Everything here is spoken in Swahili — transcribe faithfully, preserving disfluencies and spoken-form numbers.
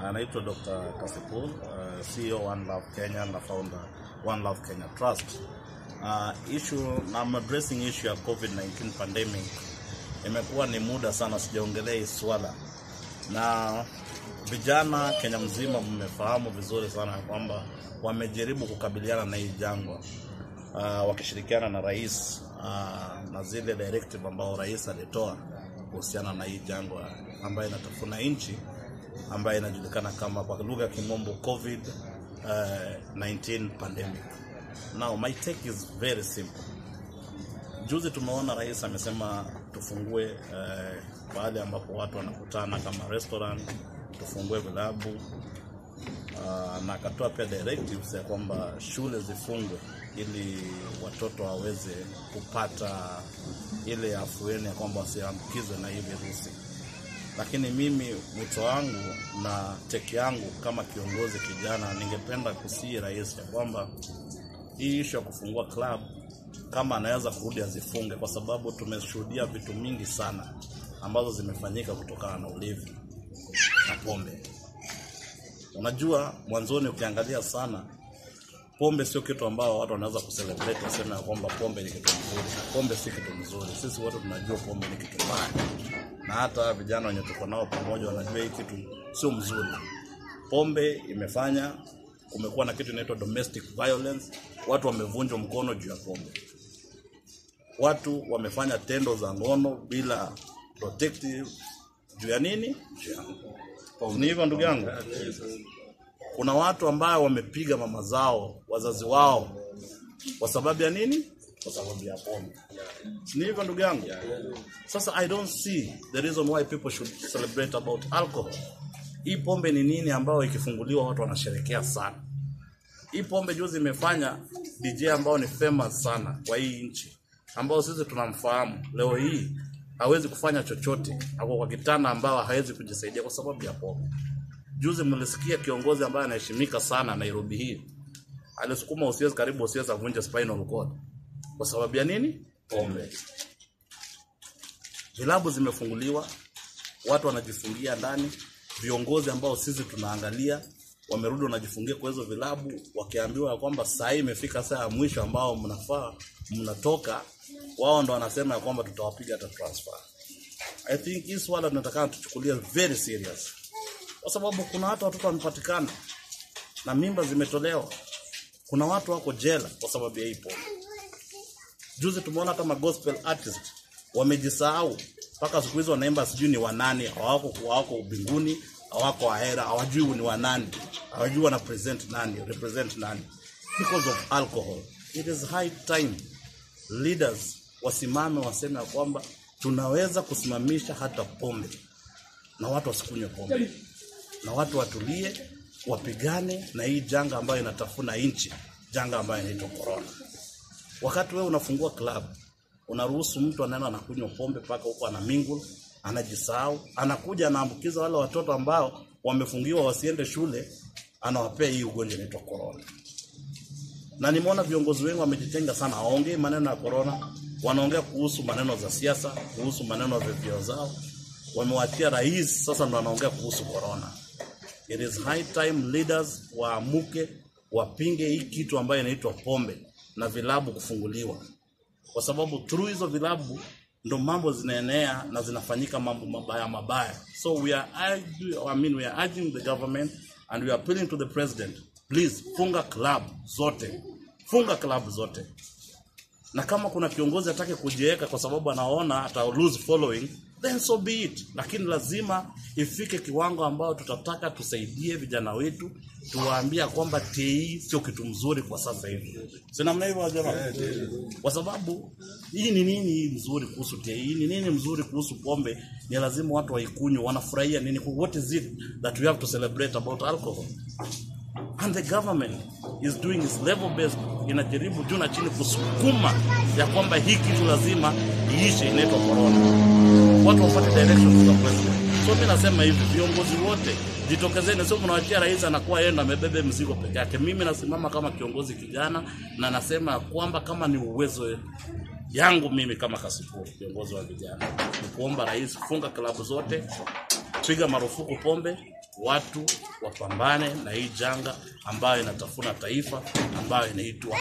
anaitwa Doctor Cassypool, uh, C E O One Love Kenya na founder One Love Kenya Trust. Uh, issue, I'm addressing issue ya COVID nineteen pandemic. Imekuwa ni muda sana sijaongelea hii swala. Na vijana Kenya mzima mmefahamu vizuri sana kwamba wamejaribu kukabiliana na hii jangwa. Uh, wakishirikiana na rais uh, na zile directive ambao rais alitoa kuhusiana na hii jangwa ambayo inatafuna nchi ambayo inajulikana kama kwa lugha ya kimombo COVID nineteen pandemic. Now my take is very simple. Juzi tumeona rais amesema tufungue uh, baadhi ambapo watu wanakutana kama restaurant, tufungue vilabu uh, na akatoa pia directives ya kwamba shule zifungwe ili watoto waweze kupata ile afueni ya kwamba wasiambukizwe na hii virusi. Lakini mimi mwito wangu na teki yangu kama kiongozi kijana, ningependa kusii rais ya kwamba hii issue ya kufungua club kama anaweza kurudi azifunge, kwa sababu tumeshuhudia vitu mingi sana ambazo zimefanyika kutokana na ulevi na pombe. Unajua mwanzoni ukiangalia sana pombe sio kitu ambao watu wanaweza kucelebrate waseme ya kwamba pombe ni kitu mzuri. Pombe si kitu mzuri. Sisi wote tunajua pombe ni kitu mbaya. Na hata vijana wenye tuko nao pamoja wanajua hii kitu sio mzuri. Pombe imefanya kumekuwa na kitu inaitwa domestic violence. Watu wamevunjwa mkono juu ya pombe. Watu wamefanya tendo za ngono bila protective juu ya nini? Juu ya pombe. Ni hivyo ndugu yangu. Kuna watu ambao wamepiga mama zao, wazazi wao kwa sababu ya nini? Kwa sababu ya pombe. Ni hivyo ndugu yangu. Sasa I don't see the reason why people should celebrate about alcohol. Hii pombe ni nini ambayo ikifunguliwa watu wanasherehekea sana? Hii pombe juzi imefanya D J ambao ni famous sana kwa hii nchi, ambao sisi tunamfahamu, leo hii hawezi kufanya chochote, ako kwa kitanda ambao hawezi kujisaidia kwa sababu ya pombe. Juzi mlisikia kiongozi ambaye anaheshimika sana Nairobi hii alisukuma usiwezi karibu usiwezi avunja spinal cord kwa sababu ya nini? Pombe. Vilabu zimefunguliwa, watu wanajifungia ndani, viongozi ambao sisi tunaangalia wamerudi wanajifungia kwa hizo vilabu wakiambiwa kwamba saa hii imefika saa ya mwisho ambao mnafaa mnatoka, wao ndo wanasema ya kwamba tutawapiga hata transfer. I think hii swala tunataka tuchukulie very serious. Kwa sababu kuna hata watoto wamepatikana na mimba zimetolewa. Kuna watu wako jela kwa sababu ya hii pombe. Juzi tumeona hata ma gospel artists wamejisahau, mpaka siku hizo wanaimba sijui ni wanani, hawako hawako mbinguni, hawako ahera, hawajui ni wanani, hawajui wana present nani, represent nani because of alcohol. It is high time leaders wasimame waseme kwamba tunaweza kusimamisha hata pombe na watu wasikunywe pombe. Na watu watulie, wapigane na hii janga ambayo inatafuna nchi, janga ambayo inaitwa corona. Wakati wewe unafungua club, unaruhusu mtu anaenda anakunywa pombe paka huko ana mingle, anajisahau, anakuja anaambukiza wale watoto ambao wamefungiwa wasiende shule, anawapea hii ugonjwa inaitwa corona. Na nimeona viongozi wengi wamejitenga sana, hawaongei maneno ya corona, wanaongea kuhusu maneno za siasa, kuhusu maneno ya vyeo zao. Wamewachia rais sasa ndo anaongea kuhusu corona. It is high time leaders waamuke wapinge hii kitu ambayo inaitwa pombe na vilabu kufunguliwa. Kwa sababu through hizo vilabu ndo mambo zinaenea na zinafanyika mambo mabaya mabaya. So we are I mean we are urging the government and we are appealing to the president, please funga club zote. Funga club zote. Na kama kuna kiongozi atake kujiweka kwa sababu anaona ata lose following, then so be it. Lakini lazima ifike kiwango ambao tutataka tusaidie vijana wetu, tuwaambia kwamba T I sio kitu mzuri kwa sasa hivi. Sina mna hivyo jamaa. Kwa sababu hii ni nini hii mzuri kuhusu T I? Ni nini mzuri kuhusu pombe? Ni lazima watu waikunywe, wanafurahia nini? What is it that we have to celebrate about alcohol? And the government is doing its level best, inajaribu juu na chini kusukuma ya kwamba hii kitu lazima iishe, inaitwa corona. Watu wafuate directions za president. So mimi nasema hivi, viongozi wote jitokezeni, sio mnawaachia rais anakuwa yeye ndo amebebe mzigo peke yake. Mimi nasimama kama kiongozi kijana na nasema kwamba kama ni uwezo yangu mimi kama Cassypool, kiongozi wa vijana, ni kuomba rais funga klabu zote, piga marufuku pombe, watu wapambane na hii janga ambayo inatafuna taifa ambayo inaitwa